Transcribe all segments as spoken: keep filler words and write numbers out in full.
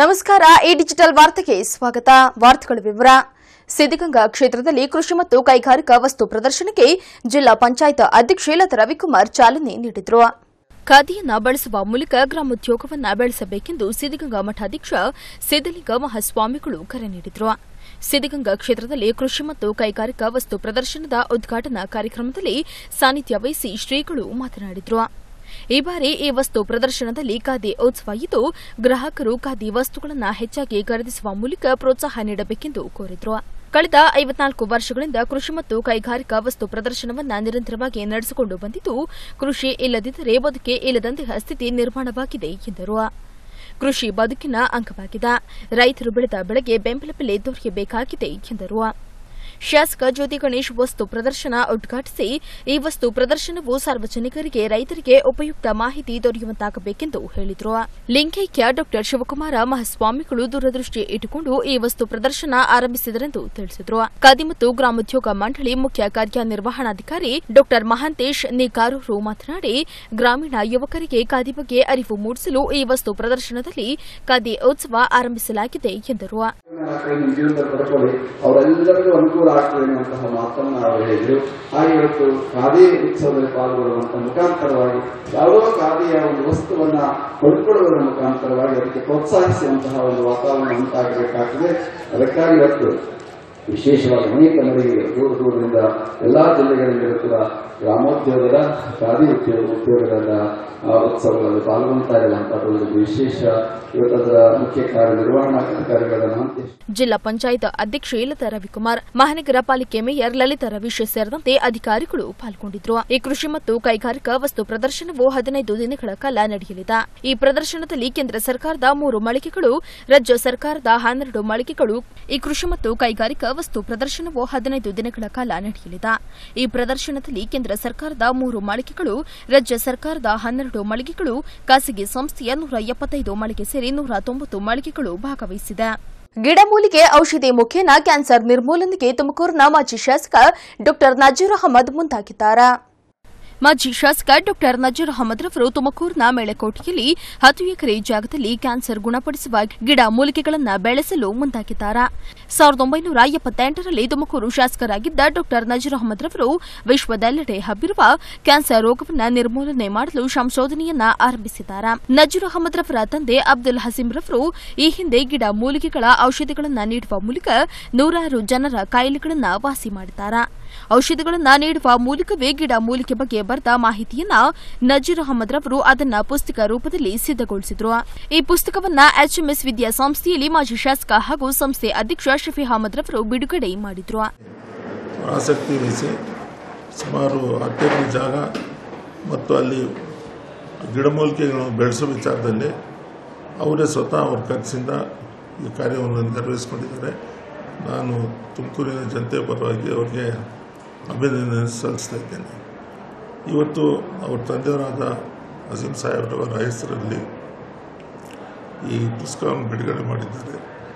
ನಮಸ್ಕಾರ. ಈ ಡಿಜಿಟಲ್ ವಾರ್ತೆಗೆ ಸ್ವಾಗತ. ವಾರ್ತೆಗಳ ವಿವರ. ಸಿದ್ದಗಂಗಾ ಕ್ಷೇತ್ರದಲ್ಲಿ ಕೃಷಿ ಮತ್ತು ಕೈಗಾರಿಕಾ ವಸ್ತು ಪ್ರದರ್ಶನಕ್ಕೆ ಜಿಲ್ಲಾ ಪಂಚಾಯತ್ ಅಧ್ಯಕ್ಷೆ ಲತಾ ರವಿಕುಮಾರ್ ಚಾಲನೆ ನೀಡಿದರು. ಖಾದಿಯನ್ನ ಬಳಸುವ ಮೂಲಕ ಗ್ರಾಮೋದ್ಯೋಗವನ್ನ ಬೆಳೆಸಬೇಕೆಂದು ಸಿದ್ದಗಂಗಾ ಮಠಾಧ್ಯಕ್ಷ ಸಿದ್ದಲಿಂಗ ಮಹಾಸ್ವಾಮಿಗಳು ಕರೆ ನೀಡಿದರು. ಸಿದ್ದಗಂಗಾ ಕ್ಷೇತ್ರದಲ್ಲಿ ಕೃಷಿ ಮತ್ತು ಕೈಗಾರಿಕಾ ವಸ್ತು ಪ್ರದರ್ಶನದ ಉದ್ಘಾಟನಾ ಕಾರ್ಯಕ್ರಮದಲ್ಲಿ ಸಾನ್ನಿಧ್ಯ ವಹಿಸಿ ಶ್ರೀಗಳು ಮಾತನಾಡಿದರು. ಈ ಬಾರಿ ಈ ವಸ್ತು ಪ್ರದರ್ಶನದಲ್ಲಿ ಖಾದಿ ಉತ್ಸವ ಇದ್ದು ಗ್ರಾಹಕರು ಖಾದಿ ವಸ್ತುಗಳನ್ನು ಹೆಚ್ಚಾಗಿ ಖರೀದಿಸುವ ಮೂಲಕ ಪ್ರೋತ್ಸಾಹ ನೀಡಬೇಕೆಂದು ಕೋರಿದರು. ಕಳೆದ ಐವತ್ನಾಲ್ಕು ವರ್ಷಗಳಿಂದ ಕೃಷಿ ಮತ್ತು ಕೈಗಾರಿಕಾ ವಸ್ತು ಪ್ರದರ್ಶನವನ್ನು ನಿರಂತರವಾಗಿ ನಡೆಸಿಕೊಂಡು ಬಂದಿದ್ದು ಕೃಷಿ ಇಲ್ಲದಿದ್ದರೆ ಬದುಕೆ ಇಲ್ಲದಂತಹ ಸ್ಥಿತಿ ನಿರ್ಮಾಣವಾಗಿದೆ ಎಂದರು. ಕೃಷಿ ಬದುಕಿನ ಅಂಗವಾಗಿದೆ. ರೈತರು ಬೆಳೆದ ಬೆಳೆಗೆ ಬೆಂಬಲ ಬೆಲೆ ದೊರೆಯಬೇಕಾಗಿದೆ ಎಂದರು. ಶಾಸಕ ಜ್ಯೋತಿ ಗಣೇಶ್ ವಸ್ತು ಪ್ರದರ್ಶನ ಉದ್ಘಾಟಿಸಿ ಈ ವಸ್ತು ಪ್ರದರ್ಶನವು ಸಾರ್ವಜನಿಕರಿಗೆ ರೈತರಿಗೆ ಉಪಯುಕ್ತ ಮಾಹಿತಿ ದೊರೆಯುವಂತಾಗಬೇಕೆಂದು ಹೇಳಿದರು. ಲಿಂಗೈಕ್ಯ ಡಾ ಶಿವಕುಮಾರ ಮಹಾಸ್ವಾಮಿಗಳು ದೂರದೃಷ್ಟಿ ಇಟ್ಟುಕೊಂಡು ಈ ವಸ್ತು ಪ್ರದರ್ಶನ ಆರಂಭಿಸಿದರೆಂದು ತಿಳಿಸಿದರು. ಖಾದಿ ಮತ್ತು ಗ್ರಾಮೋದ್ಯೋಗ ಮಂಡಳಿ ಮುಖ್ಯ ಕಾರ್ಯನಿರ್ವಹಣಾಧಿಕಾರಿ ಡಾ ಮಹಾಂತೇಶ್ ನಿಕಾರೂರು ಮಾತನಾಡಿ ಗ್ರಾಮೀಣ ಯುವಕರಿಗೆ ಖಾದಿ ಬಗ್ಗೆ ಅರಿವು ಮೂಡಿಸಲು ಈ ವಸ್ತು ಪ್ರದರ್ಶನದಲ್ಲಿ ಖಾದಿ ಉತ್ಸವ ಆರಂಭಿಸಲಾಗಿದೆ ಎಂದರು. ಆಗ್ತದೆ ಅನ್ನುವಂತಹ ಮಾತನ್ನು ಅವರು ಹೇಳಿದರು. ಹಾಗೆ ಇವತ್ತು ಖಾದಿ ಉತ್ಸವದಲ್ಲಿ ಪಾಲ್ಗೊಳ್ಳುವಂತಹ ಮುಖಾಂತರವಾಗಿ ಯಾವುದೋ ಖಾದಿಯ ಒಂದು ವಸ್ತುವನ್ನ ಕೊಂಡುಕೊಳ್ಳುವುದರ ಮುಖಾಂತರವಾಗಿ ಅದಕ್ಕೆ ಪ್ರೋತ್ಸಾಹಿಸುವಂತಹ ಒಂದು ವಾತಾವರಣ ಉಂಟಾಗಬೇಕಾಗ್ತದೆ. ಅದಕ್ಕಾಗಿ ಇವತ್ತು ವಿಶೇಷವಾಗಿ ಅನೇಕ ಮನೆಗೆ ದೂರ ದೂರದಿಂದ ಎಲ್ಲಾ ಜಿಲ್ಲೆಗಳಿಂದ ಕೂಡ ಗ್ರಾಮೋದ್ಯೋಗದ ಖಾದಿ ಉದ್ಯೋಗ ಉದ್ಯೋಗದ ಉತ್ಸವಗಳಲ್ಲಿ ಪಾಲ್ಗೊಳ್ತಾ ಇರುವಂತಹ ಒಂದು ವಿಶೇಷ ಇವತ್ತದರ ಮುಖ್ಯ ಕಾರ್ಯನಿರ್ವಹಣಾಧಿಕಾರಿಗಳನ್ನ ಜಿಲ್ಲಾ ಪಂಚಾಯತ್ ಅಧ್ಯಕ್ಷೆ ಲತಾ ರವಿಕುಮಾರ್, ಮಹಾನಗರ ಪಾಲಿಕೆ ಮೇಯರ್ ಲಲಿತಾ ರವೀಶ್ ಸೇರಿದಂತೆ ಅಧಿಕಾರಿಗಳು ಪಾಲ್ಗೊಂಡಿದ್ದರು. ಈ ಕೃಷಿ ಮತ್ತು ಕೈಗಾರಿಕಾ ವಸ್ತು ಪ್ರದರ್ಶನವು ಹದಿನೈದು ದಿನಗಳ ಕಾಲ ನಡೆಯಲಿದೆ. ಈ ಪ್ರದರ್ಶನದಲ್ಲಿ ಕೇಂದ್ರ ಸರ್ಕಾರದ ಮೂರು ಮಳಿಗೆಗಳು, ರಾಜ್ಯ ಸರ್ಕಾರದ ಹನ್ನೆರಡು ಮಳಿಗೆಗಳು. ಈ ಕೃಷಿ ಮತ್ತು ಕೈಗಾರಿಕಾ ವಸ್ತು ಪ್ರದರ್ಶನವು ಹದಿನೈದು ದಿನಗಳ ಕಾಲ ನಡೆಯಲಿದೆ. ಈ ಪ್ರದರ್ಶನದಲ್ಲಿ ಕೇಂದ್ರ ಸರ್ಕಾರದ ಮೂರು ಮಳಿಗೆಗಳು, ರಾಜ್ಯ ಸರ್ಕಾರದ ಹನ್ನೆರಡು ಮಳಿಗೆಗಳು, ಖಾಸಗಿ ಸಂಸ್ಥೆಯ ನೂರ ಎಪ್ಪತ್ತೈದು ಮಳಿಗೆ ಸೇರಿ ನೂರ ತೊಂಬತ್ತು ಮಳಿಗೆಗಳು ಭಾಗವಹಿಸಿದೆ. ಗಿಡಮೂಲಿಕೆ ಔಷಧಿ ಮುಖೇನ ಕ್ಯಾನ್ಸರ್ ನಿರ್ಮೂಲನೆಗೆ ತುಮಕೂರಿನ ಮಾಜಿ ಶಾಸಕ ಡಾ ನಜೀರ್ ಅಹಮದ್ ಮುಂದಾಗಿದ್ದಾರೆ. ಮಾಜಿ ಶಾಸಕ ಡಾ ನಜೀರ್ ಅಹಮದ್ ರವರು ತುಮಕೂರಿನ ಮೇಳೆಕೋಟೆಯಲ್ಲಿ ಹತ್ತು ಎಕರೆ ಜಾಗದಲ್ಲಿ ಕ್ಯಾನ್ಸರ್ ಗುಣಪಡಿಸುವ ಗಿಡ ಮೂಲಿಕೆಗಳನ್ನು ಬೆಳೆಸಲು ಮುಂದಾಗಿದ್ದಾರೆ. ಸಾವಿರದ ಒಂಬೈನೂರ ಎಪ್ಪತ್ತೆಂಟರಲ್ಲಿ ತುಮಕೂರು ಶಾಸಕರಾಗಿದ್ದ ಡಾ ನಜೀರ್ ಅಹಮದ್ ರವರು ವಿಶ್ವದೆಲ್ಲೆಡೆ ಹಬ್ಬಿರುವ ಕ್ಯಾನ್ಸರ್ ರೋಗವನ್ನು ನಿರ್ಮೂಲನೆ ಮಾಡಲು ಸಂಶೋಧನೆಯನ್ನ ಆರಂಭಿಸಿದ್ದಾರೆ. ನಜೀರ್ ಅಹಮದ್ ರವರ ತಂದೆ ಅಬ್ದುಲ್ ಹಸೀಂ ರವರು ಈ ಹಿಂದೆ ಗಿಡ ಮೂಲಿಕೆಗಳ ಔಷಧಿಗಳನ್ನು ನೀಡುವ ಮೂಲಕ ನೂರಾರು ಜನರ ಕಾಯಿಲೆಗಳನ್ನು ವಾಸಿ ಮಾಡಿದ್ದಾರೆ. ಔಷಧಿಗಳನ್ನು ನೀಡುವ ಮೂಲಕವೇ ಗಿಡ ಮೂಲಿಕೆ ಬಗ್ಗೆ ಬರೆದ ಮಾಹಿತಿಯನ್ನ ನಜೀರ್ ಅಹಮದ್ ರವರು ಅದನ್ನ ಪುಸ್ತಕ ರೂಪದಲ್ಲಿ ಸಿದ್ದಗೊಳಿಸಿದರು. ಈ ಪುಸ್ತಕವನ್ನು ಎಚ್ಎಂಎಸ್ ವಿದ್ಯಾಸಂಸ್ಥೆಯಲ್ಲಿ ಮಾಜಿ ಶಾಸಕ ಹಾಗೂ ಸಂಸ್ಥೆ ಅಧ್ಯಕ್ಷ ಶಫಿ ಅಹಮದ್ ರವರು ಬಿಡುಗಡೆ ಮಾಡಿದರು. ಆಸಕ್ತಿ ವಹಿಸಿ ಸುಮಾರು ಹತ್ತು ಎಕರೆ ಜಾಗ ಮತ್ತು ಅಲ್ಲಿ ಗಿಡಮೂಲಿಕೆಗಳನ್ನು ಬೆಳೆಸುವ ವಿಚಾರದಲ್ಲಿ ಅವರೇ ಸ್ವತಃ ಅವರ ಖರ್ಚಿಂದ ಈ ಕಾರ್ಯವನ್ನು ನಿರ್ವಹಿಸಿಕೊಂಡಿದ್ದಾರೆ. ನಾನು ತುಮಕೂರಿನ ಜನತೆ ಪರವಾಗಿ ಅವರಿಗೆ ಅಭಿನಂದನೆ ಸಲ್ಲಿಸ್ತಾ ಇದ್ದೇನೆ. ಇವತ್ತು ಅವ್ರ ತಂದೆಯವರಾದ ಅಜೀಂ ಸಾಹೇಬ್ರವರ ಹೆಸರಲ್ಲಿ ಈ ಪುಸ್ತಕವನ್ನು ಬಿಡುಗಡೆ ಮಾಡಿದ್ದಾರೆ.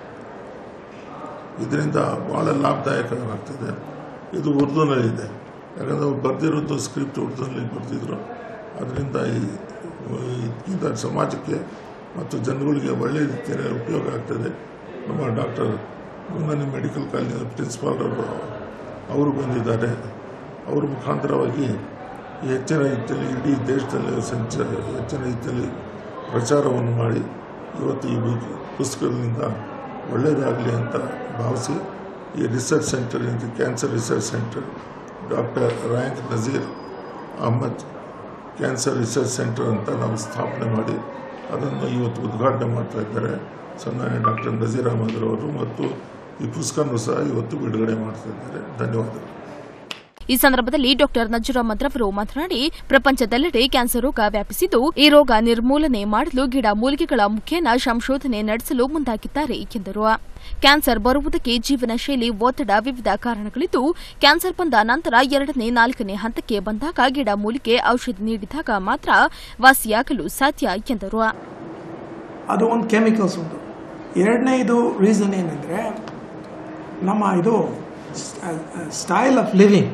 ಇದರಿಂದ ಭಾಳ ಲಾಭದಾಯಕವಾಗ್ತದೆ. ಇದು ಉರ್ದುನಲ್ಲಿದೆ, ಯಾಕಂದರೆ ಅವ್ರು ಬರೆದಿರೋದು ಸ್ಕ್ರಿಪ್ಟ್ ಉರ್ದುನಲ್ಲಿ ಬರೆದಿದ್ರು. ಅದರಿಂದ ಈ ಸಮಾಜಕ್ಕೆ ಮತ್ತು ಜನಗಳಿಗೆ ಒಳ್ಳೆಯ ರೀತಿಯಲ್ಲಿ ಉಪಯೋಗ ಆಗ್ತದೆ. ನಮ್ಮ ಡಾಕ್ಟರ್ ಮುನ್ನನಿ ಮೆಡಿಕಲ್ ಕಾಲೇಜಿನ ಪ್ರಿನ್ಸಿಪಾಲ್ ಅವರು ಅವರು ಬಂದಿದ್ದಾರೆ. ಅವರ ಮುಖಾಂತರವಾಗಿ ಹೆಚ್ಚಿನ ರೀತಿಯಲ್ಲಿ ಇಡೀ ದೇಶದಲ್ಲಿ ಸಂಚ ಹೆಚ್ಚಿನ ರೀತಿಯಲ್ಲಿ ಪ್ರಚಾರವನ್ನು ಮಾಡಿ ಇವತ್ತು ಈ ಪುಸ್ತಕದಿಂದ ಒಳ್ಳೆಯದಾಗಲಿ ಅಂತ ಭಾವಿಸಿ ಈ ರಿಸರ್ಚ್ ಸೆಂಟರ್ ಇಂದ cancer research centre doctor Rayank Nazeer Ahmed cancer research centre ಅಂತ ನಾವು ಸ್ಥಾಪನೆ ಮಾಡಿ ಅದನ್ನು ಇವತ್ತು ಉದ್ಘಾಟನೆ ಮಾಡ್ತಾ ಇದ್ದಾರೆ. ಸನ್ಮಾನ್ಯ ಡಾಕ್ಟರ್ ನಜೀರ್ ಅಹಮದ್ ರವರು ಮತ್ತು ಈ ಪುಸ್ತಕನೂ ಸಹ ಇವತ್ತು ಬಿಡುಗಡೆ ಮಾಡ್ತಾ ಇದ್ದಾರೆ. ಧನ್ಯವಾದಗಳು. ಈ ಸಂದರ್ಭದಲ್ಲಿ ಡಾ ನಜೀರ್ ಅಹಮದ್ ರವರು ಮಾತನಾಡಿ, ಪ್ರಪಂಚದೆಲ್ಲೆಡೆ ಕ್ಯಾನ್ಸರ್ ರೋಗ ವ್ಯಾಪಿಸಿದ್ದು ಈ ರೋಗ ನಿರ್ಮೂಲನೆ ಮಾಡಲು ಗಿಡ ಮೂಲಿಕೆಗಳ ಮುಖೇನ ಸಂಶೋಧನೆ ನಡೆಸಲು ಮುಂದಾಗಿದ್ದಾರೆ ಎಂದರು. ಕ್ಯಾನ್ಸರ್ ಬರುವುದಕ್ಕೆ ಜೀವನ ಶೈಲಿ, ಒತ್ತಡ, ವಿವಿಧ ಕಾರಣಗಳಿದ್ದು ಕ್ಯಾನ್ಸರ್ ಬಂದ ನಂತರ ಎರಡನೇ ನಾಲ್ಕನೇ ಹಂತಕ್ಕೆ ಬಂದಾಗ ಗಿಡ ಮೂಲಿಕೆ ಔಷಧಿ ನೀಡಿದಾಗ ಮಾತ್ರ ವಾಸಿಯಾಗಲು ಸಾಧ್ಯ ಎಂದರು. ಅದು ಒಂದು ಕೆಮಿಕಲ್ಸ್ ಒಂದು. ಎರಡನೇ ಇದು ರೀಸನ್ ಏನಂದ್ರೆ ನಮ್ಮ ಇದು ಸ್ಟೈಲ್ ಆಫ್ ಲಿವಿಂಗ್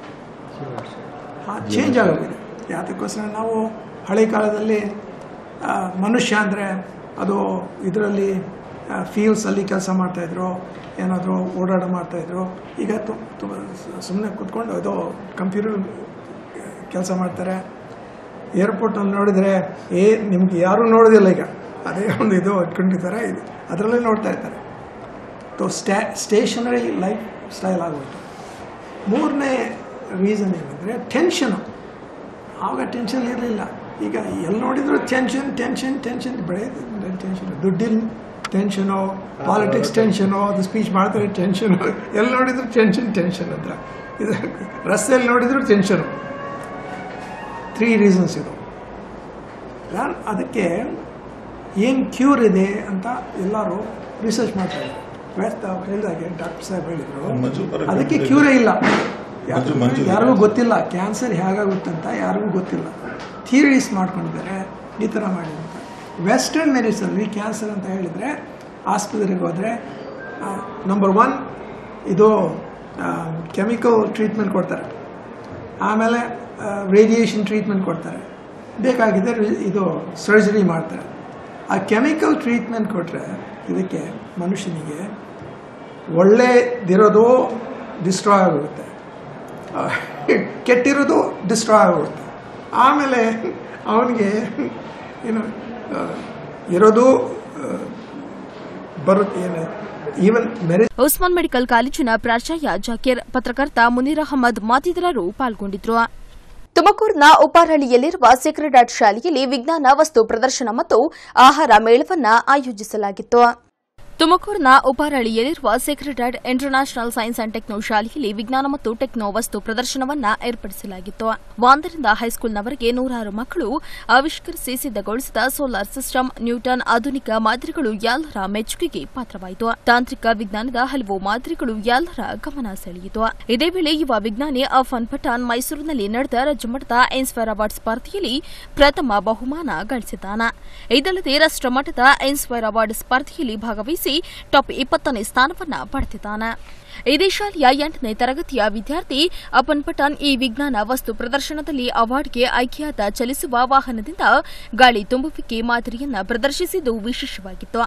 ಚೇಂಜ್ ಆಗೋಗಿದೆ. ಯಾತಕ್ಕೋಸ್ಕರ ನಾವು ಹಳೆ ಕಾಲದಲ್ಲಿ ಮನುಷ್ಯ ಅಂದರೆ ಅದು ಇದರಲ್ಲಿ ಫೀಲ್ಡ್ಸಲ್ಲಿ ಕೆಲಸ ಮಾಡ್ತಾಯಿದ್ರು, ಏನಾದರೂ ಓಡಾಟ ಮಾಡ್ತಾಯಿದ್ರು. ಈಗ ತುಂಬ ಸುಮ್ಮನೆ ಕೂತ್ಕೊಂಡು ಅದು ಕಂಪ್ಯೂಟರ್ ಕೆಲಸ ಮಾಡ್ತಾರೆ. ಏರ್ಪೋರ್ಟ್ನಲ್ಲಿ ನೋಡಿದರೆ ಏ ನಿಮ್ಗೆ ಯಾರೂ ನೋಡೋದಿಲ್ಲ, ಈಗ ಅದೇ ಒಂದು ಇದು ಇಟ್ಕೊಂಡಿರ್ತಾರೆ, ಇದು ಅದರಲ್ಲೇ ನೋಡ್ತಾ ಇರ್ತಾರೆ. ತೋ ಸ್ಟ್ಯಾ ಸ್ಟೇಷನರಿ ಲೈಫ್ ಸ್ಟೈಲ್ ಆಗೋಯ್ತು. ಮೂರನೇ ರೀಸನ್ ಏನಂದರೆ ಟೆನ್ಷನು. ಆವಾಗ ಟೆನ್ಷನ್ ಇರಲಿಲ್ಲ, ಈಗ ಎಲ್ಲಿ ನೋಡಿದ್ರು ಟೆನ್ಷನ್ ಟೆನ್ಷನ್ ಟೆನ್ಷನ್ ಬೆಳೆಯೋದು ಟೆನ್ಷನ್, ದುಡ್ಡಿನ ಟೆನ್ಷನು, ಪಾಲಿಟಿಕ್ಸ್ ಟೆನ್ಷನು, ಅದು ಸ್ಪೀಚ್ ಮಾಡ್ತಾರೆ ಟೆನ್ಷನು, ಎಲ್ಲಿ ನೋಡಿದ್ರು ಟೆನ್ಷನ್ ಟೆನ್ಷನ್ ಅಂತ. ಇದು ರಸ್ತೆಯಲ್ಲಿ ನೋಡಿದ್ರು ಟೆನ್ಷನು. ತ್ರೀ ರೀಸನ್ಸ್ ಇದು. ನಾನು ಅದಕ್ಕೆ ಏನು ಕ್ಯೂರ್ ಇದೆ ಅಂತ ಎಲ್ಲರೂ ರಿಸರ್ಚ್ ಮಾಡ್ತಾರೆ. ವ್ಯರ್ಥ ಹೇಳಿದಾಗೆ ಡಾಕ್ಟರ್ ಸಾಹೇಬ್ ಹೇಳಿದರು, ಅದಕ್ಕೆ ಕ್ಯೂರೇ ಇಲ್ಲ, ಯಾರಿಗೂ ಗೊತ್ತಿಲ್ಲ ಕ್ಯಾನ್ಸರ್ ಹೇಗಾಗುತ್ತಂತ ಯಾರಿಗೂ ಗೊತ್ತಿಲ್ಲ. ಥಿಯರೀಸ್ ಮಾಡ್ಕೊಂಡಿದ್ದಾರೆ ಈ ಥರ ಮಾಡಿ ಅಂತ. ವೆಸ್ಟರ್ನ್ ಮೆಡಿಸನ್ಲಿ ಕ್ಯಾನ್ಸರ್ ಅಂತ ಹೇಳಿದರೆ ಆಸ್ಪತ್ರೆಗೆ ಹೋದರೆ ನಂಬರ್ ಒನ್ ಇದು ಕೆಮಿಕಲ್ ಟ್ರೀಟ್ಮೆಂಟ್ ಕೊಡ್ತಾರೆ, ಆಮೇಲೆ ರೇಡಿಯೇಷನ್ ಟ್ರೀಟ್ಮೆಂಟ್ ಕೊಡ್ತಾರೆ, ಬೇಕಾಗಿದೆ ಇದು ಸರ್ಜರಿ ಮಾಡ್ತಾರೆ. ಆ ಕೆಮಿಕಲ್ ಟ್ರೀಟ್ಮೆಂಟ್ ಕೊಟ್ಟರೆ ಇದಕ್ಕೆ ಮನುಷ್ಯನಿಗೆ ಒಳ್ಳೆದಿರೋದು ಡಿಸ್ಟ್ರಾಯ್ ಆಗುತ್ತೆ, ಕೆಟ್ಟಿರೋದು ಡಿಸ್ಟ್ರಾಯ್ ಆಗುತ್ತೆ. ಆಮೇಲೆ ಅವನಿಗೆ ಏನು ಇರೋದು ಬರುತ್ತೆ ಏನು ಈವನ್ ಮೆರಿ. ಉಸ್ಮಾನ್ ಮೆಡಿಕಲ್ ಕಾಲೇಜಿನ ಪ್ರಾಚಾರ್ಯ ಜಾಕೀರ್, ಪತ್ರಕರ್ತ ಮುನೀರ್ ಅಹಮದ್ ಮತ್ತಿತರರು ಪಾಲ್ಗೊಂಡಿದ್ದರು. ತುಮಕೂರಿನ ಉಪಾರಳ್ಳಿಯಲ್ಲಿರುವ ಸೀಕ್ರೆಟ್ ಆರ್ಟ್ ಶಾಲೆಯಲ್ಲಿ ವಿಜ್ಞಾನ ವಸ್ತು ಪ್ರದರ್ಶನ ಮತ್ತು ಆಹಾರ ಮೇಳವನ್ನು ಆಯೋಜಿಸಲಾಗಿತ್ತು. ತುಮಕೂರಿನ ಉಪಾರಳ್ಳಿಯಲ್ಲಿರುವ secret art international science and techno ಶಾಲೆಯಲ್ಲಿ ವಿಜ್ಞಾನ ಮತ್ತು ಟೆಕ್ನೋ ವಸ್ತು ಪ್ರದರ್ಶನವನ್ನು ಏರ್ಪಡಿಸಲಾಗಿತ್ತು. ಒಂದರಿಂದ ಹೈಸ್ಕೂಲ್ನವರೆಗೆ ನೂರಾರು ಮಕ್ಕಳು ಆವಿಷ್ಕರಿಸಿ ಸಿದ್ದಗೊಳಿಸಿದ ಸೋಲಾರ್ ಸಿಸ್ಟಮ್, ನ್ಯೂಟನ್ ಆಧುನಿಕ ಮಾದರಿಗಳು ಎಲ್ಲರ ಮೆಚ್ಚುಗೆಗೆ ಪಾತ್ರವಾಯಿತು. ತಾಂತ್ರಿಕ ವಿಜ್ಞಾನದ ಹಲವು ಮಾದರಿಗಳು ಎಲ್ಲರ ಗಮನ ಸೆಳೆಯಿತು. ಇದೇ ವೇಳೆ ಯುವ ವಿಜ್ಞಾನಿ ಅಫನ್ ಪಠಾಣ್ ಮೈಸೂರಿನಲ್ಲಿ ನಡೆದ ರಾಜ್ಯಮಟ್ಟದ ಇನ್ಸ್ಪೈರ್ ಅವಾರ್ಡ್ ಸ್ಪರ್ಧೆಯಲ್ಲಿ ಪ್ರಥಮ ಬಹುಮಾನ ಗಳಿಸಿದ್ದಾನೆ. ಇದಲ್ಲದೆ ರಾಷ್ಟಮಟ್ಟದ ಇನ್ಸ್ಪೈರ್ ಅವಾರ್ಡ್ ಸ್ಪರ್ಧೆಯಲ್ಲಿ ಭಾಗವಹಿಸಿ ಟಾಪ್ ಇಪ್ಪತ್ತನೇ ಸ್ಥಾನವನ್ನು ಪಡೆದಿದ್ದಾನೆ. ಇದೇ ಶಾಲೆಯ ಎಂಟನೇ ತರಗತಿಯ ವಿದ್ಯಾರ್ಥಿ ಅಪನ್ ಪಠಾಣ್ ಈ ವಿಜ್ಞಾನ ವಸ್ತು ಪ್ರದರ್ಶನದಲ್ಲಿ ಅವಾರ್ಡ್ಗೆ ಆಯ್ಕೆಯಾದ ಚಲಿಸುವ ವಾಹನದಿಂದ ಗಾಳಿ ತುಂಬುವಿಕೆ ಮಾದರಿಯನ್ನು ಪ್ರದರ್ಶಿಸಿದ್ದು ವಿಶೇಷವಾಗಿತ್ತು.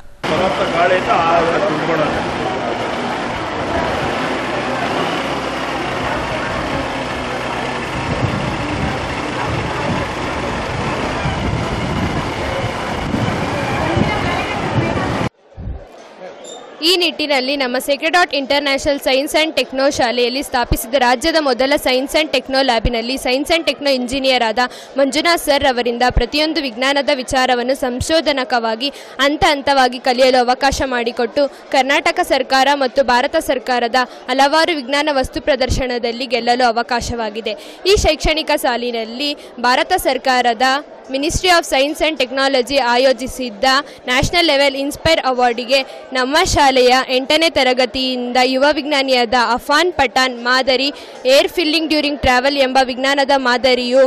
ಈ ನಿಟ್ಟಿನಲ್ಲಿ ನಮ್ಮ secret art international science and techno ಶಾಲೆಯಲ್ಲಿ ಸ್ಥಾಪಿಸಿದ ರಾಜ್ಯದ ಮೊದಲ ಸೈನ್ಸ್ ಅಂಡ್ ಟೆಕ್ನೋ ಲ್ಯಾಬಿನಲ್ಲಿ ಸೈನ್ಸ್ ಅಂಡ್ ಟೆಕ್ನೋ ಇಂಜಿನಿಯರ್ ಆದ ಮಂಜುನಾಥ್ ಸರ್ ಅವರಿಂದ ಪ್ರತಿಯೊಂದು ವಿಜ್ಞಾನದ ವಿಚಾರವನ್ನು ಸಂಶೋಧನಕವಾಗಿ ಹಂತ ಹಂತವಾಗಿ ಕಲಿಯಲು ಅವಕಾಶ ಮಾಡಿಕೊಟ್ಟು ಕರ್ನಾಟಕ ಸರ್ಕಾರ ಮತ್ತು ಭಾರತ ಸರ್ಕಾರದ ಹಲವಾರು ವಿಜ್ಞಾನ ವಸ್ತು ಪ್ರದರ್ಶನದಲ್ಲಿ ಗೆಲ್ಲಲು ಅವಕಾಶವಾಗಿದೆ. ಈ ಶೈಕ್ಷಣಿಕ ಸಾಲಿನಲ್ಲಿ ಭಾರತ ಸರ್ಕಾರದ ministry of science and technology ಆಯೋಜಿಸಿದ್ದ ನ್ಯಾಷನಲ್ ಲೆವೆಲ್ ಇನ್ಸ್ಪೈರ್ ಅವಾರ್ಡಿಗೆ ನಮ್ಮ ಶಾಲೆಯ ಎಂಟನೇ ತರಗತಿಯಿಂದ ಯುವ ವಿಜ್ಞಾನಿಯಾದ ಅಫಾನ್ ಪಠಾಣ್ ಮಾದರಿ ಏರ್ ಫಿಲ್ಲಿಂಗ್ ಡ್ಯೂರಿಂಗ್ ಟ್ರಾವೆಲ್ ಎಂಬ ವಿಜ್ಞಾನದ ಮಾದರಿಯು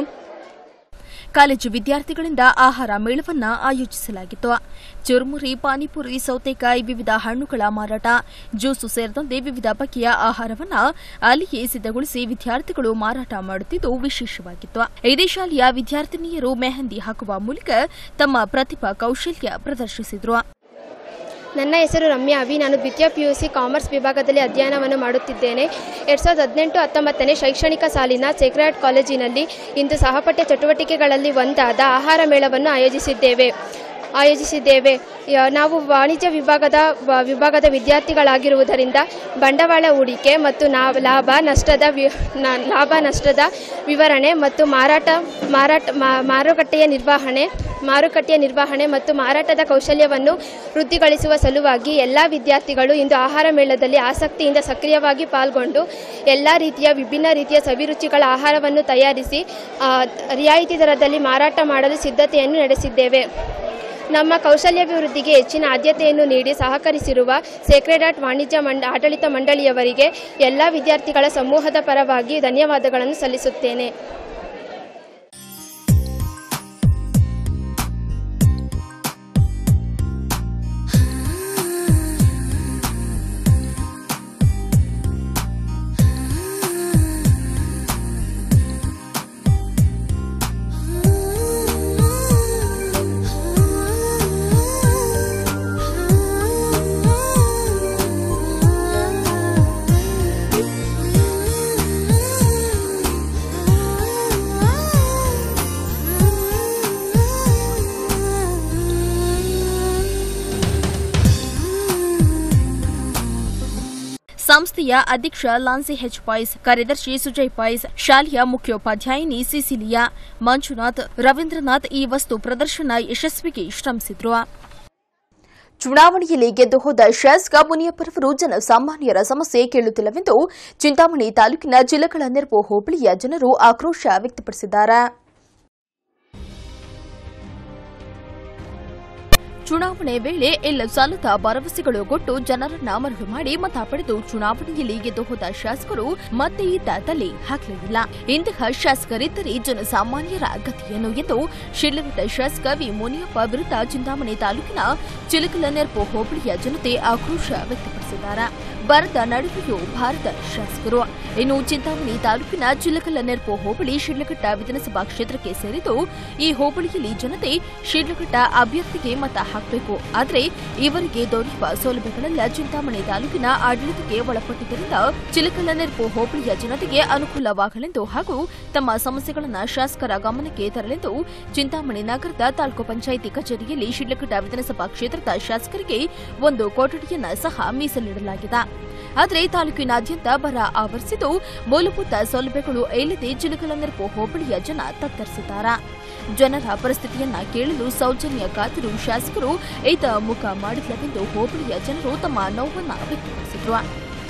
ಕಾಲೇಜು ವಿದ್ಯಾರ್ಥಿಗಳಿಂದ ಆಹಾರ ಮೇಳವನ್ನು ಆಯೋಜಿಸಲಾಗಿತ್ತು. ಚುರುಮುರಿ, ಪಾನಿಪುರಿ, ಸೌತೆಕಾಯಿ, ವಿವಿಧ ಹಣ್ಣುಗಳ ಮಾರಾಟ, ಜ್ಯೂಸು ಸೇರಿದಂತೆ ವಿವಿಧ ಬಗೆಯ ಆಹಾರವನ್ನು ಅಲ್ಲಿಯೇ ಸಿದ್ದಗೊಳಿಸಿ ವಿದ್ಯಾರ್ಥಿಗಳು ಮಾರಾಟ ಮಾಡುತ್ತಿದ್ದು ವಿಶೇಷವಾಗಿತ್ತು. ಇದೇ ಶಾಲೆಯ ವಿದ್ಯಾರ್ಥಿನಿಯರು ಮೆಹಂದಿ ಹಾಕುವ ಮೂಲಕ ತಮ್ಮ ಪ್ರತಿಭಾ ಕೌಶಲ್ಯ ಪ್ರದರ್ಶಿಸಿದರು. ನನ್ನ ಹೆಸರು ರಮ್ಯಾ ಅವಿ. ನಾನು ದ್ವಿತೀಯ ಪಿಯುಸಿ ಕಾಮರ್ಸ್ ವಿಭಾಗದಲ್ಲಿ ಅಧ್ಯಯನವನ್ನು ಮಾಡುತ್ತಿದ್ದೇನೆ. ಎರಡು ಸಾವಿರದ ಹದಿನೆಂಟು ಹತ್ತೊಂಬತ್ತನೇ ಶೈಕ್ಷಣಿಕ ಸಾಲಿನ ಸೀಕ್ರೆಟ್ ಆರ್ಟ್ ಕಾಲೇಜಿನಲ್ಲಿ ಇಂದು ಸಹಪಠ್ಯ ಚಟುವಟಿಕೆಗಳಲ್ಲಿ ಒಂದಾದ ಆಹಾರ ಮೇಳವನ್ನು ಆಯೋಜಿಸಿದ್ದೇವೆ ಆಯೋಜಿಸಿದ್ದೇವೆ ನಾವು ವಾಣಿಜ್ಯ ವಿಭಾಗದ ವಿಭಾಗದ ವಿದ್ಯಾರ್ಥಿಗಳಾಗಿರುವುದರಿಂದ ಬಂಡವಾಳ ಹೂಡಿಕೆ ಮತ್ತು ಲಾಭ ನಷ್ಟದ ಲಾಭ ನಷ್ಟದ ವಿವರಣೆ ಮತ್ತು ಮಾರಾಟ ಮಾರಾಟ ಮಾರುಕಟ್ಟೆಯ ನಿರ್ವಹಣೆ ಮಾರುಕಟ್ಟೆಯ ನಿರ್ವಹಣೆ ಮತ್ತು ಮಾರಾಟದ ಕೌಶಲ್ಯವನ್ನು ವೃದ್ಧಿಗೊಳಿಸುವ ಸಲುವಾಗಿ ಎಲ್ಲ ವಿದ್ಯಾರ್ಥಿಗಳು ಇಂದು ಆಹಾರ ಮೇಳದಲ್ಲಿ ಆಸಕ್ತಿಯಿಂದ ಸಕ್ರಿಯವಾಗಿ ಪಾಲ್ಗೊಂಡು ಎಲ್ಲ ರೀತಿಯ ವಿಭಿನ್ನ ರೀತಿಯ ಸವಿರುಚಿಗಳ ಆಹಾರವನ್ನು ತಯಾರಿಸಿ ರಿಯಾಯಿತಿ ದರದಲ್ಲಿ ಮಾರಾಟ ಮಾಡಲು ಸಿದ್ಧತೆಯನ್ನು ನಡೆಸಿದ್ದೇವೆ. ನಮ್ಮ ಕೌಶಲ್ಯಾಭಿವೃದ್ಧಿಗೆ ಹೆಚ್ಚಿನ ಆದ್ಯತೆಯನ್ನು ನೀಡಿ ಸಹಕರಿಸಿರುವ ಸೀಕ್ರೆಟ್ ಆರ್ಟ್ ವಾಣಿಜ್ಯ ಮಂಡ ಆಡಳಿತ ಮಂಡಳಿಯವರಿಗೆ ಎಲ್ಲ ವಿದ್ಯಾರ್ಥಿಗಳ ಸಮೂಹದ ಪರವಾಗಿ ಧನ್ಯವಾದಗಳನ್ನು ಸಲ್ಲಿಸುತ್ತೇನೆ. ಸಂಸ್ಥೆಯ ಅಧ್ಯಕ್ಷ ಲಾನ್ಸಿ ಹೆಚ್ ಪೈಸ್, ಕಾರ್ಯದರ್ಶಿ ಸುಜಯ್ ಪೈಸ್, ಶಾಲೆಯ ಮುಖ್ಯೋಪಾಧ್ಯಾಯಿನಿ ಸಿಸಿಲಿಯಾ, ಮಂಜುನಾಥ್, ರವೀಂದ್ರನಾಥ್ ಈ ವಸ್ತು ಪ್ರದರ್ಶನ ಯಶಸ್ವಿಗೆ ಶ್ರಮಿಸಿದ್ರು. ಚುನಾವಣೆಯಲ್ಲಿ ಗೆದ್ದು ಹೋದ ಶಾಸಕ ಮುನಿಯಪ್ಪರವರು ಜನಸಾಮಾನ್ಯರ ಸಮಸ್ಯೆ ಕೇಳುತ್ತಿಲ್ಲವೆಂದು ಚಿಂತಾಮಣಿ ತಾಲೂಕಿನ ಜಿಲ್ಲಗಳ ನೆರವು ಹೋಬಳಿಯ ಜನರು ಆಕ್ರೋಶ ವ್ಯಕ್ತಪಡಿಸಿದ್ದಾರೆ. ಚುನಾವಣೆ ವೇಳೆ ಎಲ್ಲ ಸಾಲದ ಭರವಸೆಗಳು ಕೊಟ್ಟು ಜನರನ್ನ ಮರಳು ಮಾಡಿ ಮತ ಪಡೆದು ಚುನಾವಣೆಯಲ್ಲಿ ಗೆದ್ದು ಹೋದ ಶಾಸಕರು ಮತ್ತೆ ಇದ್ದ ತಲೆ ಹಾಕಲಿಲ್ಲ. ಇಂತಹ ಶಾಸಕರಿದ್ದರೆ ಜನಸಾಮಾನ್ಯರ ಗತಿಯೇನು ಎಂದು ಶಿಡ್ಲಘಟ್ಟ ಶಾಸಕ ವಿ ಮುನಿಯಪ್ಪ ವಿರುದ್ಧ ಚಿಂತಾಮಣಿ ತಾಲೂಕಿನ ಚಿಲಕಲನೆರ್ಪು ಹೋಬಳಿಯ ಜನತೆ ಆಕ್ರೋಶ ವ್ಯಕ್ತಪಡಿಸಿದ್ದಾರೆ. ಬರದ ನಡುವೆಯೂ ಭಾರತ ಶಾಸಕರು. ಇನ್ನು ಚಿಂತಾಮಣಿ ತಾಲೂಕಿನ ಚಿಲಕಲನೆರ್ಪು ಹೋಬಳಿ ಶಿಡ್ಲಘಟ್ಟ ವಿಧಾನಸಭಾ ಕ್ಷೇತ್ರಕ್ಕೆ ಸೇರಿದ್ದು ಈ ಹೋಬಳಿಯಲ್ಲಿ ಜನತೆ ಶಿಡ್ಲಘಟ್ಟ ಅಭ್ಯರ್ಥಿಗೆ ಮತ ಹಾಕಬೇಕು. ಆದರೆ ಇವರಿಗೆ ದೊರೆಯುವ ಸೌಲಭ್ಯಗಳೆಲ್ಲ ಚಿಂತಾಮಣಿ ತಾಲೂಕಿನ ಆಡಳಿತಕ್ಕೆ ಒಳಪಟ್ಟಿದ್ದರಿಂದ ಚಿಲಕಲನೆರ್ಪು ಹೋಬಳಿಯ ಜನತೆಗೆ ಅನುಕೂಲವಾಗಲೆಂದು ಹಾಗೂ ತಮ್ಮ ಸಮಸ್ಯೆಗಳನ್ನು ಶಾಸಕರ ಗಮನಕ್ಕೆ ತರಲೆಂದು ಚಿಂತಾಮಣಿ ನಗರದ ತಾಲೂಕು ಪಂಚಾಯಿತಿ ಕಚೇರಿಯಲ್ಲಿ ಶಿಡ್ಲಘಟ್ಟ ವಿಧಾನಸಭಾ ಕ್ಷೇತ್ರದ ಶಾಸಕರಿಗೆ ಒಂದು ಕೊಠಡಿಯನ್ನ ಸಹ ಮೀಸಲಿಡಲಾಗಿದೆ. ಆದರೆ ತಾಲೂಕಿನಾದ್ಯಂತ ಬರ ಆವರಿಸಿದ್ದು ಮೂಲಭೂತ ಸೌಲಭ್ಯಗಳು ಇಲ್ಲದೆ ಚಿಲಕಲನೆರ್ಪು ಹೋಬಳಿಯ ಜನ ತತ್ತರಿಸಿದ್ದಾರೆ. ಜನರ ಪರಿಸ್ಥಿತಿಯನ್ನ ಕೇಳಲು ಸೌಜನ್ಯ ಕಾತರು ಶಾಸಕರು ಈತ ಮುಖ ಮಾಡಿಲ್ಲವೆಂದು ಹೋಬಳಿಯ ಜನರು ತಮ್ಮ ನೋವನ್ನು ವ್ಯಕ್ತಪಡಿಸಿದರು.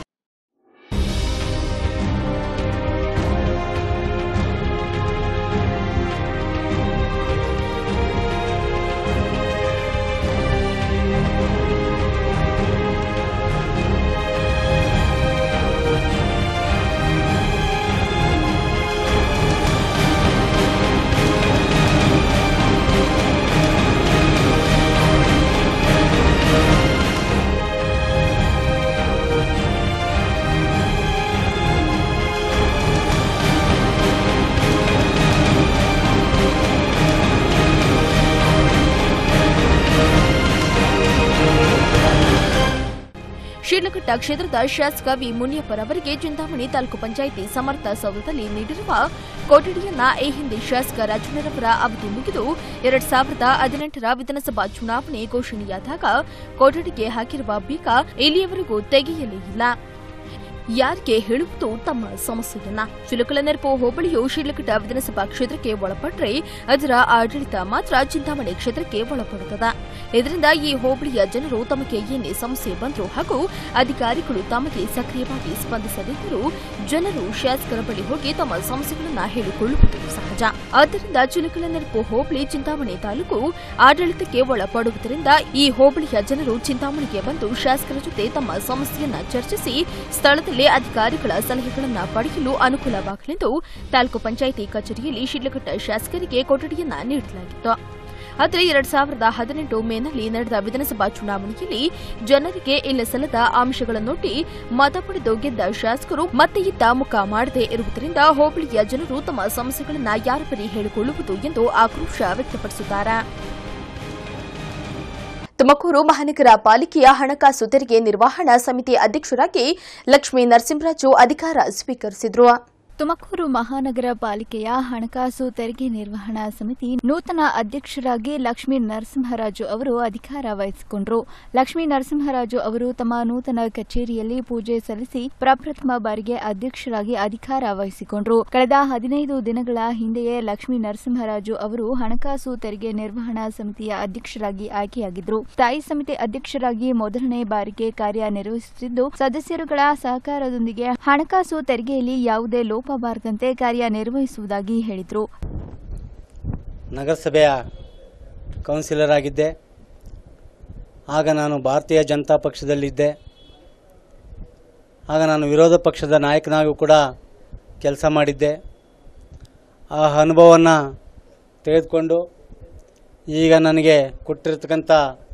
ಶಿಡ್ಲಘಟ್ಟ ಕ್ಷೇತ್ರದ ಶಾಸಕ ವಿ ಮುನಿಯಪ್ಪರವರಿಗೆ ಚಿಂತಾಮಣಿ ತಾಲೂಕು ಪಂಚಾಯಿತಿ ಸಮರ್ಥ ಸೌಧದಲ್ಲಿ ನೀಡಿರುವ ಕೊಠಡಿಯನ್ನ ಈ ಹಿಂದೆ ಶಾಸಕ ರಾಜಣ್ಣರವರ ಅವಧಿ ಮುಗಿದು ಎರಡ್ ಸಾವಿರದ ಹದಿನೆಂಟರ ವಿಧಾನಸಭಾ ಚುನಾವಣೆ ಘೋಷಣೆಯಾದಾಗ ಕೊಠಡಿಗೆ ಹಾಕಿರುವ ಬೀಗ ಇಲ್ಲಿಯವರೆಗೂ ತೆಗೆಯಲೇ ಇಲ್ಲ. ಯಾರಿಗೆ ಹೇಳುವುದು ತಮ್ಮ ಸಮಸ್ಯೆಯನ್ನ? ಚಿಲಕಲನೆರ್ಪು ಹೋಬಳಿಯು ಶಿಡ್ಲಘಟ್ಟ ವಿಧಾನಸಭಾ ಕ್ಷೇತ್ರಕ್ಕೆ ಒಳಪಟ್ಟರೆ ಅದರ ಆಡಳಿತ ಮಾತ್ರ ಚಿಂತಾಮಣಿ ಕ್ಷೇತ್ರಕ್ಕೆ ಒಳಪಡುತ್ತದೆ. ಇದರಿಂದ ಈ ಹೋಬಳಿಯ ಜನರು ತಮಗೆ ಏನೇ ಸಮಸ್ಯೆ ಬಂದರೂ ಹಾಗೂ ಅಧಿಕಾರಿಗಳು ತಮಗೆ ಸಕ್ರಿಯವಾಗಿ ಸ್ಪಂದಿಸದಿದ್ದರೂ ಜನರು ಶಾಸಕರ ಬಳಿ ಹೋಗಿ ತಮ್ಮ ಸಮಸ್ಯೆಗಳನ್ನು ಹೇಳಿಕೊಳ್ಳುವುದು ಸಹಜ. ಆದ್ದರಿಂದ ಚಿಲಕಲನೆರ್ಪು ಹೋಬಳಿ ಚಿಂತಾಮಣಿ ತಾಲೂಕು ಆಡಳಿತಕ್ಕೆ ಒಳಪಡುವುದರಿಂದ ಈ ಹೋಬಳಿಯ ಜನರು ಚಿಂತಾಮಣಿಗೆ ಬಂದು ಶಾಸಕರ ಜೊತೆ ತಮ್ಮ ಸಮಸ್ಯೆಯನ್ನ ಚರ್ಚಿಸಿ ಸ್ಥಳದಲ್ಲಿ ಅಧಿಕಾರಿಗಳ ಸಲಹೆಗಳನ್ನು ಪಡೆಯಲು ಅನುಕೂಲವಾಗಲೆಂದು ತಾಲೂಕು ಪಂಚಾಯಿತಿ ಕಚೇರಿಯಲ್ಲಿ ಶಿಡ್ಲಘಟ್ಟ ಶಾಸಕರಿಗೆ ಕೊಠಡಿಯನ್ನ ನೀಡಲಾಗಿತ್ತು. ಆದರೆ ಎರಡ್ ಸಾವಿರದ ಹದಿನೆಂಟು ಮೇನಲ್ಲಿ ನಡೆದ ವಿಧಾನಸಭಾ ಚುನಾವಣೆಯಲ್ಲಿ ಜನರಿಗೆ ಇಲ್ಲಸಲ್ಲದ ಅಂಶಗಳನ್ನೊಡ್ಡಿ ಮತ ಪಡೆದು ಗೆದ್ದ ಶಾಸಕರು ಮತ್ತೆ ಇತ್ತ ಮುಖ ಮಾಡದೇ ಇರುವುದರಿಂದ ಹೋಬಳಿಯ ಜನರು ತಮ್ಮ ಸಮಸ್ಯೆಗಳನ್ನು ಯಾರ ಬಳಿ ಹೇಳಿಕೊಳ್ಳುವುದು ಎಂದು ಆಕ್ರೋಶ ವ್ಯಕ್ತಪಡಿಸಿದ್ದಾರೆ. ತುಮಕೂರು ಮಹಾನಗರ ಪಾಲಿಕೆಯ ಹಣಕಾಸು ತೆರಿಗೆ ನಿರ್ವಹಣಾ ಸಮಿತಿ ಅಧ್ಯಕ್ಷರಾಗಿ ಲಕ್ಷ್ಮೀ ನರಸಿಂಹರಾಜು ಅಧಿಕಾರ ಸ್ವೀಕರಿಸಿದರು. ತುಮಕೂರು ಮಹಾನಗರ ಪಾಲಿಕೆಯ ಹಣಕಾಸು ತೆರಿಗೆ ನಿರ್ವಹಣಾ ಸಮಿತಿ ನೂತನ ಅಧ್ಯಕ್ಷರಾಗಿ ಲಕ್ಷ್ಮೀ ನರಸಿಂಹರಾಜು ಅವರು ಅಧಿಕಾರ ವಹಿಸಿಕೊಂಡರು. ಲಕ್ಷ್ಮೀ ನರಸಿಂಹರಾಜು ಅವರು ತಮ್ಮ ನೂತನ ಕಚೇರಿಯಲ್ಲಿ ಪೂಜೆ ಸಲ್ಲಿಸಿ ಪ್ರಪ್ರಥಮ ಬಾರಿಗೆ ಅಧ್ಯಕ್ಷರಾಗಿ ಅಧಿಕಾರ ವಹಿಸಿಕೊಂಡರು. ಕಳೆದ ಹದಿನೈದು ದಿನಗಳ ಹಿಂದೆಯೇ ಲಕ್ಷ್ಮೀ ನರಸಿಂಹರಾಜು ಅವರು ಹಣಕಾಸು ತೆರಿಗೆ ನಿರ್ವಹಣಾ ಸಮಿತಿಯ ಅಧ್ಯಕ್ಷರಾಗಿ ಆಯ್ಕೆಯಾಗಿದ್ದರು. ಸ್ಥಾಯಿ ಸಮಿತಿ ಅಧ್ಯಕ್ಷರಾಗಿ ಮೊದಲನೇ ಬಾರಿಗೆ ಕಾರ್ಯನಿರ್ವಹಿಸುತ್ತಿದ್ದು ಸದಸ್ಯರುಗಳ ಸಹಕಾರದೊಂದಿಗೆ ಹಣಕಾಸು ತೆರಿಗೆಯಲ್ಲಿ ಯಾವುದೇ ಲೋಪ ಬಾರದಂತೆ ಕಾರ್ಯನಿರ್ವಹಿಸುವುದಾಗಿ ಹೇಳಿದರು. ನಗರಸಭೆಯ ಕೌನ್ಸಿಲರ್ ಆಗಿದ್ದೆ. ಆಗ ನಾನು ಭಾರತೀಯ ಜನತಾ ಪಕ್ಷದಲ್ಲಿದ್ದೆ. ಆಗ ನಾನು ವಿರೋಧ ಪಕ್ಷದ ನಾಯಕನಾಗೂ ಕೂಡ ಕೆಲಸ ಮಾಡಿದ್ದೆ. ಆ ಅನುಭವವನ್ನು ತೆಗೆದುಕೊಂಡು ಈಗ ನನಗೆ ಕೊಟ್ಟಿರ್ತಕ್ಕಂಥ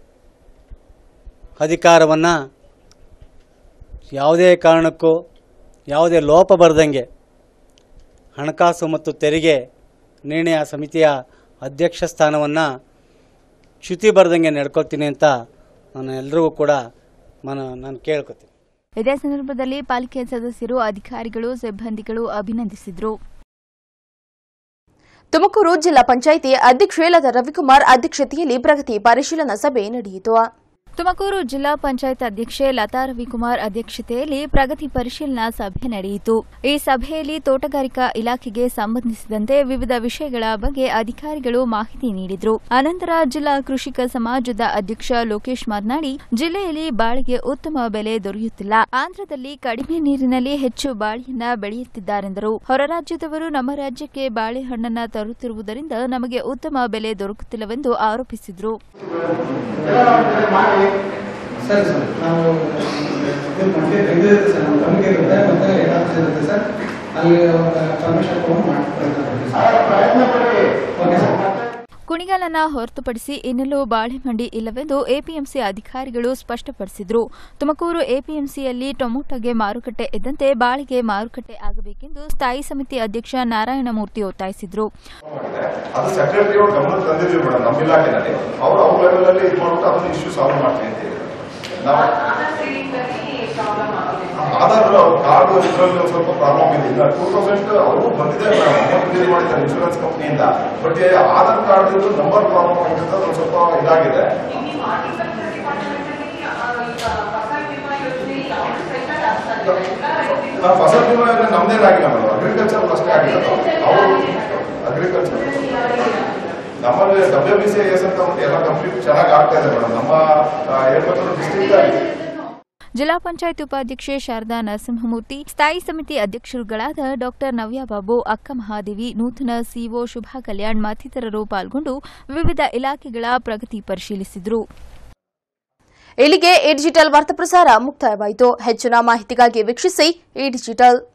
ಅಧಿಕಾರವನ್ನು ಯಾವುದೇ ಕಾರಣಕ್ಕೂ ಯಾವುದೇ ಲೋಪ ಬರದಂಗೆ ಹಣಕಾಸು ಮತ್ತು ತೆರಿಗೆ ನಿರ್ಣಯ ಸಮಿತಿಯ ಅಧ್ಯಕ್ಷ ಸ್ಥಾನವನ್ನು ಚ್ಯುತಿ ಬರದಂಗೆ ನಡ್ಕೊಳ್ತೀನಿ ಅಂತ ನಾನು ಎಲ್ಲರಿಗೂ ಕೂಡ ನಾನು ನಾನು ಕೇಳ್ಕೊತೀನಿ. ಇದೇ ಸಂದರ್ಭದಲ್ಲಿ ಪಾಲಿಕೆ ಸದಸ್ಯರು, ಅಧಿಕಾರಿಗಳು, ಸಿಬ್ಬಂದಿಗಳು ಅಭಿನಂದಿಸಿದರು. ತುಮಕೂರು ಜಿಲ್ಲಾ ಪಂಚಾಯಿತಿ ಅಧ್ಯಕ್ಷೆ ಲತಾ ರವಿಕುಮಾರ್ ಅಧ್ಯಕ್ಷತೆಯಲ್ಲಿ ಪ್ರಗತಿ ಪರಿಶೀಲನಾ ಸಭೆ ನಡೆಯಿತು. ತುಮಕೂರು ಜಿಲ್ಲಾ ಪಂಚಾಯತ್ ಅಧ್ಯಕ್ಷೆ ಲತಾ ರವಿಕುಮಾರ್ ಅಧ್ಯಕ್ಷತೆಯಲ್ಲಿ ಪ್ರಗತಿ ಪರಿಶೀಲನಾ ಸಭೆ ನಡೆಯಿತು. ಈ ಸಭೆಯಲ್ಲಿ ತೋಟಗಾರಿಕಾ ಇಲಾಖೆಗೆ ಸಂಬಂಧಿಸಿದಂತೆ ವಿವಿಧ ವಿಷಯಗಳ ಬಗ್ಗೆ ಅಧಿಕಾರಿಗಳು ಮಾಹಿತಿ ನೀಡಿದರು. ಅನಂತರ ಜಿಲ್ಲಾ ಕೃಷಿಕ ಸಮಾಜದ ಅಧ್ಯಕ್ಷ ಲೋಕೇಶ್ ಮಾತನಾಡಿ, ಜಿಲ್ಲೆಯಲ್ಲಿ ಬಾಳೆಗೆ ಉತ್ತಮ ಬೆಲೆ ದೊರೆಯುತ್ತಿಲ್ಲ. ಆಂಧ್ರದಲ್ಲಿ ಕಡಿಮೆ ನೀರಿನಲ್ಲಿ ಹೆಚ್ಚು ಬಾಳೆಯನ್ನ ಬೆಳೆಯುತ್ತಿದ್ದಾರೆಂದರು. ಹೊರ ರಾಜ್ಯದವರು ನಮ್ಮ ರಾಜ್ಯಕ್ಕೆ ಬಾಳೆಹಣ್ಣನ್ನ ತರುತ್ತಿರುವುದರಿಂದ ನಮಗೆ ಉತ್ತಮ ಬೆಲೆ ದೊರಕುತ್ತಿಲ್ಲವೆಂದು ಆರೋಪಿಸಿದರು. ಸರ್ ಸರ್ ನಾವು ಮಂಡ್ಯ ತೆಗೆದಿರುತ್ತೆ ಸರ್, ನಮ್ಮ ಕಮಿಟಿ ಇರುತ್ತೆ ಮತ್ತು ಏನಾದ್ರು ಇರುತ್ತೆ ಸರ್, ಅಲ್ಲಿ ಪರ್ಮಿಷನ್ ತಗೊಂಡು ಮಾಡ್ಕೊಳ್ತಾರೆ. Okay sir. ಕುಣಿಗಲನ್ನ ಹೊರತುಪಡಿಸಿ ಇನ್ನೆಲ್ಲೂ ಬಾಳೆ ಮಂಡಿ ಇಲ್ಲವೆಂದು ಎಪಿಎಂಸಿ ಅಧಿಕಾರಿಗಳು ಸ್ಪಷ್ಟಪಡಿಸಿದರು. ತುಮಕೂರು ಎಪಿಎಂಸಿಯಲ್ಲಿ ಟೊಮೊಟೊಗೆ ಮಾರುಕಟ್ಟೆ ಇದ್ದಂತೆ ಬಾಳೆಗೆ ಮಾರುಕಟ್ಟೆ ಆಗಬೇಕೆಂದು ಸ್ಥಾಯಿ ಸಮಿತಿ ಅಧ್ಯಕ್ಷ ನಾರಾಯಣಮೂರ್ತಿ ಒತ್ತಾಯಿಸಿದರು. ಅದು ಸೆಕ್ರೆಟರಿ ಅವರು ಗಮನ ತಂದಿದ್ದೀವಿ ಮೇಡಮ್, ನಮ್ಮ ಇಲಾಖೆಯಲ್ಲಿ ಅವರು ಅವ್ರ ಲೆವೆಲಲ್ಲಿ ಇದು ಮಾಡ್ಬಿಟ್ಟು ಅದನ್ನು ಇಶ್ಯೂ ಸಾಲ್ವ್ ಮಾಡ್ತೀವಿ ಅಂತ ಹೇಳಿದ್ರು. ನಾವು ಆಧಾರ್ ಕಾರ್ಡ್ ಇದರಲ್ಲಿ ಸ್ವಲ್ಪ ಪ್ರಾಬ್ಲಮ್ ಇದೆ. ಇಲ್ಲ ಟೂ ತೌಸಂಡ್ ಅವರು ಬಂದಿದೆ ಅಮೌಂಟ್ ರಿಲೀಸ್ ಮಾಡಿದ್ದಾರೆ ಇನ್ಶೂರೆನ್ಸ್ ಕಂಪ್ನಿಯಿಂದ, ಬಟ್ ಆಧಾರ್ ಕಾರ್ಡ್ ಇದು ನಂಬರ್ ಪ್ರಾಬ್ಲಮ್ ಆಗಿರುತ್ತೆ, ಅದು ಸ್ವಲ್ಪ ಇದಾಗಿದೆ. ಫಸಲ್ ಬಿಮಾ ಯೋಜನೆ ನಮ್ದೇನಾಗಿಲ್ಲ ಮೇಡಮ್, ಅಗ್ರಿಕಲ್ಚರ್ ಅಷ್ಟೇ ಆಗಿಲ್ಲ. ಅವರು ಅಗ್ರಿಕಲ್ಚರ್ ನಮ್ಮಲ್ಲಿ ಡಬ್ಲ್ಯೂ ಬಿ ಸಿ ಎಸ್ ಅಂತ ಎಲ್ಲ ಕಂಪ್ಲೀಟ್ ಚೆನ್ನಾಗಿ ಆಗ್ತಾ ಇದೆ ಮೇಡಮ್ ನಮ್ಮ ಹೇಳ್ಬೇಕು ಡಿಸ್ಟ್ರಿಕ್ಟ್ ಆಗಿ. ಜಿಲ್ಲಾ ಪಂಚಾಯತ್ ಉಪಾಧ್ಯಕ್ಷೆ ಶಾರದಾ ನರಸಿಂಹಮೂರ್ತಿ, ಸ್ಥಾಯಿ ಸಮಿತಿ ಅಧ್ಯಕ್ಷರುಗಳಾದ ಡಾಕ್ಟರ್ ನವ್ಯಾಬಾಬು, ಅಕ್ಕ ಮಹಾದೇವಿ, ನೂತನ ಸಿಒ ಶುಭಾ ಕಲ್ಯಾಣ್ ಮತ್ತಿತರರು ಪಾಲ್ಗೊಂಡು ವಿವಿಧ ಇಲಾಖೆಗಳ ಪ್ರಗತಿ ಪರಿಶೀಲಿಸಿದರು. ಇಲ್ಲಿಗೆ ಈ ಡಿಜಿಟಲ್ ವಾರ್ತಾ ಪ್ರಸಾರ ಮುಕ್ತಾಯವಾಯಿತು. ಹೆಚ್ಚಿನ ಮಾಹಿತಿಗಾಗಿ ವೀಕ್ಷಿಸಿ ಈ ಡಿಜಿಟಲ್.